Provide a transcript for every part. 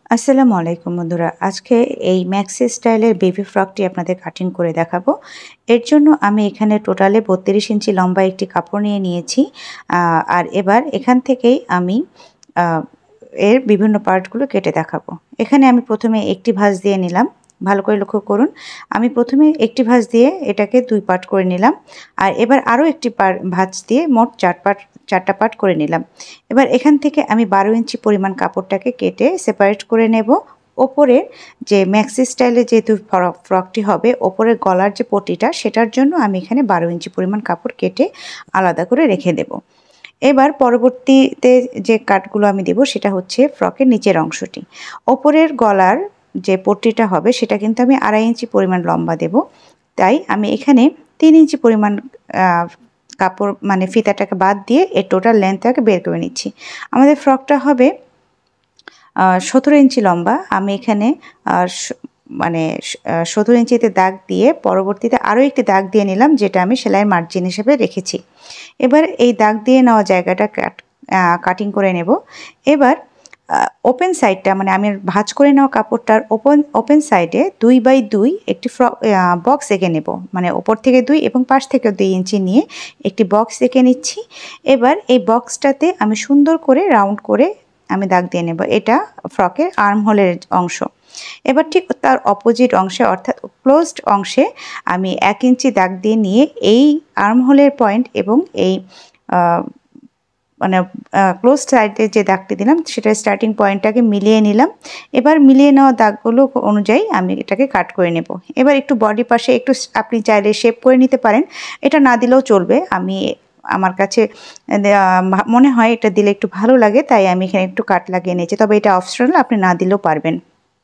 আসসালামু আলাইকুম বন্ধুরা, আজকে এই ম্যাক্সি স্টাইলের বেবি ফ্রকটি আপনাদের কাটিং করে দেখাবো। এর জন্য আমি এখানে টোটালে 32 ইঞ্চি লম্বা একটি কাপড় নিয়ে নিয়েছি। আর এবার এখান থেকেই আমি এর বিভিন্ন পার্টগুলো কেটে দেখাবো। এখানে আমি প্রথমে একটি ভাঁজ দিয়ে নিলাম। ভালো করে লক্ষ্য করুন, আমি প্রথমে একটি ভাঁজ দিয়ে এটাকে 2 পার্ট করে নিলাম। আর এবার আরও একটি ভাঁজ দিয়ে মোট 4টা পার্ট করে নিলাম। এবার এখান থেকে আমি 12 ইঞ্চি পরিমাণ কাপড়টাকে কেটে সেপারেট করে নেব। ওপরে যে ম্যাক্সি স্টাইলে যেহেতু ফ্রকটি হবে, ওপরের গলার যে পটিটা সেটার জন্য আমি এখানে 12 ইঞ্চি পরিমাণ কাপড় কেটে আলাদা করে রেখে দেব। এবার পরবর্তীতে যে কাটগুলো আমি দেব সেটা হচ্ছে ফ্রকের নিচের অংশটি। ওপরের গলার যে পট্টিটা হবে সেটা কিন্তু আমি 2.5 ইঞ্চি পরিমাণ লম্বা দেব। তাই আমি এখানে 3 ইঞ্চি পরিমাণ কাপড় মানে ফিতাটাকে বাদ দিয়ে এর টোটাল লেন্থটাকে বের করে নিচ্ছি। আমাদের ফ্রকটা হবে 17 ইঞ্চি লম্বা। আমি এখানে 17 ইঞ্চিতে দাগ দিয়ে পরবর্তীতে আরও একটি দাগ দিয়ে নিলাম, যেটা আমি সেলাইয়ের মার্জিন হিসেবে রেখেছি। এবার এই দাগ দিয়ে নেওয়া জায়গাটা কাটিং করে নেব। এবার ওপেন সাইডটা মানে আমি ভাঁজ করে নেওয়া কাপড়টার ওপেন সাইডে 2x2 একটি বক্স এঁকে নেব, মানে ওপর থেকে 2 এবং পাশ থেকে 2 ইঞ্চি নিয়ে একটি বক্স এঁকে নিচ্ছি। এবার এই বক্সটাতে আমি সুন্দর করে রাউন্ড করে আমি দাগ দিয়ে নেব। এটা ফ্রকের আর্ম হোলের অংশ। এবার ঠিক তার অপোজিট অংশে অর্থাৎ ক্লোজড অংশে আমি 1 ইঞ্চি দাগ দিয়ে নিয়ে এই আর্ম হোলের পয়েন্ট এবং এই মানে ক্লোজ সাইডে যে দাগটি দিলাম সেটা স্টার্টিং পয়েন্টটাকে মিলিয়ে নিলাম। এবার মিলিয়ে নেওয়া দাগগুলো অনুযায়ী আমি এটাকে কাট করে নেব। এবার একটু বডি পাশে একটু আপনি চাইলে শেপ করে নিতে পারেন, এটা না দিলেও চলবে। আমার কাছে মনে হয় এটা দিলে একটু ভালো লাগে, তাই আমি এখানে একটু কাট লাগিয়ে নিয়েছি, তবে এটা অপশনাল, আপনি না দিলেও পারবেন।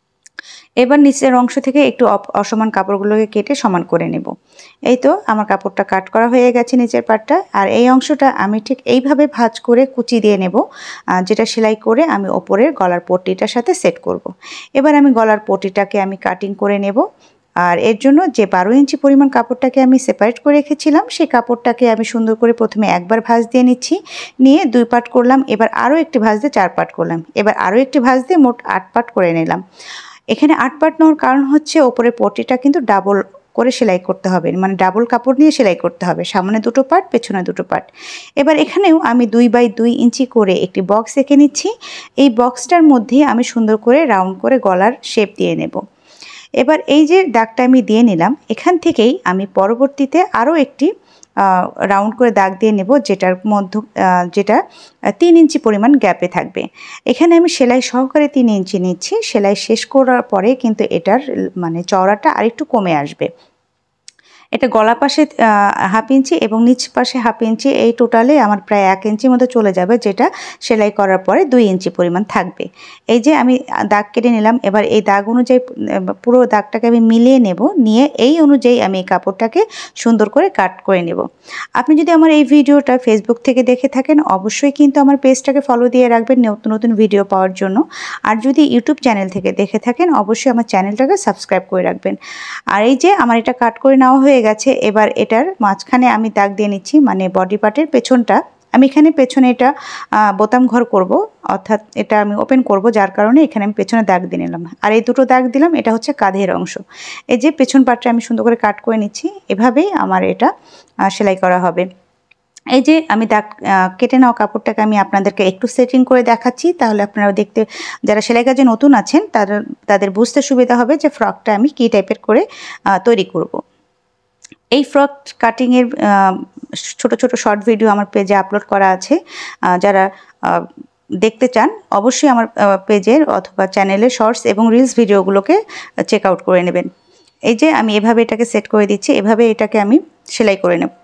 এবার নিচের অংশ থেকে একটু অসমান কাপড়গুলোকে কেটে সমান করে নেব। এই তো আমার কাপড়টা কাট করা হয়ে গেছে নিচের পাটটা। আর এই অংশটা আমি ঠিক এইভাবে ভাঁজ করে কুচি দিয়ে নেব, যেটা সেলাই করে আমি ওপরের গলার পট্টিটার সাথে সেট করব। এবার আমি গলার পট্টিটাকে আমি কাটিং করে নেব। আর এর জন্য যে 12 ইঞ্চি পরিমাণ কাপড়টাকে আমি সেপারেট করে রেখেছিলাম, সেই কাপড়টাকে আমি সুন্দর করে প্রথমে একবার ভাঁজ দিয়ে নিচ্ছি, নিয়ে 2 পার্ট করলাম। এবার আরও একটি ভাঁজ দিয়ে 4 পার্ট করলাম। এবার আরও একটি ভাঁজ দিয়ে মোট 8 পার্ট করে নিলাম। এখানে 8 পার্ট নেওয়ার কারণ হচ্ছে ওপরের পট্টিটা কিন্তু ডাবল করে সেলাই করতে হবে, মানে ডাবল কাপড় নিয়ে সেলাই করতে হবে, সামনে 2 পার্ট পেছনে 2 পার্ট। এবার এখানেও আমি 2x2 ইঞ্চি করে একটি বক্স এঁকে নিচ্ছি। এই বক্সটার মধ্যে আমি সুন্দর করে রাউন্ড করে গলার শেপ দিয়ে নেব। এবার এই যে দাগটা আমি দিয়ে নিলাম, এখান থেকেই আমি পরবর্তীতে আরও একটি রাউন্ড করে দাগ দিয়ে নেব, যেটা 3 ইঞ্চি পরিমাণ গ্যাপে থাকবে। এখানে আমি সেলাই সহকারে 3 ইঞ্চি নিচ্ছি। সেলাই শেষ করার পরে কিন্তু এটার মানে চওড়াটা আরেকটু কমে আসবে। এটা গলা পাশে 1/2 ইঞ্চি এবং নিচ পাশে 1/2 ইঞ্চি, এই টোটালে আমার প্রায় 1 ইঞ্চির মতো চলে যাবে, যেটা সেলাই করার পরে 2 ইঞ্চি পরিমাণ থাকবে। এই যে আমি দাগ কেটে নিলাম। এবার এই দাগ অনুযায়ী পুরো দাগটাকে আমি মিলিয়ে নেব, নিয়ে এই অনুযায়ী আমি এই কাপড়টাকে সুন্দর করে কাট করে নেব। আপনি যদি আমার এই ভিডিওটা ফেসবুক থেকে দেখে থাকেন, অবশ্যই কিন্তু আমার পেজটাকে ফলো দিয়ে রাখবেন নতুন নতুন ভিডিও পাওয়ার জন্য। আর যদি ইউটিউব চ্যানেল থেকে দেখে থাকেন, অবশ্যই আমার চ্যানেলটাকে সাবস্ক্রাইব করে রাখবেন। আর এই যে আমার এটা কাট করে নেওয়া হয়ে গেছে। এবার এটার মাঝখানে আমি দাগ দিয়ে নিচ্ছি, মানে বডি পার্টের পেছনটা। আমি এখানে পেছনে এটা বোতাম ঘর করব, অর্থাৎ এটা আমি ওপেন করব, যার কারণে এখানে আমি পেছনে দাগ দিয়ে নিলাম। আর এই 2টো দাগ দিলাম, এটা হচ্ছে কাঁধের অংশ। এই যে পেছন পার্টটা আমি সুন্দর করে কাট করে নিচ্ছি। এভাবেই আমার এটা সেলাই করা হবে। এই যে আমি দাগ কেটে নেওয়া কাপড়টাকে আমি আপনাদেরকে একটু সেটিং করে দেখাচ্ছি, তাহলে আপনারা দেখতে, যারা সেলাই কাজে নতুন আছেন তাদের বুঝতে সুবিধা হবে যে ফ্রকটা আমি কী টাইপের করে তৈরি করব। এই ফ্রক কাটিংয়ের ছোট ছোট শর্ট ভিডিও আমার পেজে আপলোড করা আছে। যারা দেখতে চান অবশ্যই আমার পেজের অথবা চ্যানেলের শর্টস এবং রিলস ভিডিওগুলোকে চেক আউট করে নেবেন। এই যে আমি এভাবে এটাকে সেট করে দিচ্ছি, এভাবে এটাকে আমি সেলাই করে নেব।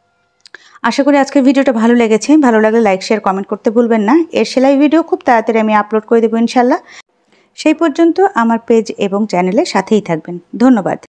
আশা করি আজকের ভিডিওটা ভালো লেগেছে। ভালো লাগলে লাইক শেয়ার কমেন্ট করতে ভুলবেন না। এর সেলাই ভিডিও খুব তাড়াতাড়ি আমি আপলোড করে দেবো ইনশাল্লাহ। সেই পর্যন্ত আমার পেজ এবং চ্যানেলের সাথেই থাকবেন। ধন্যবাদ।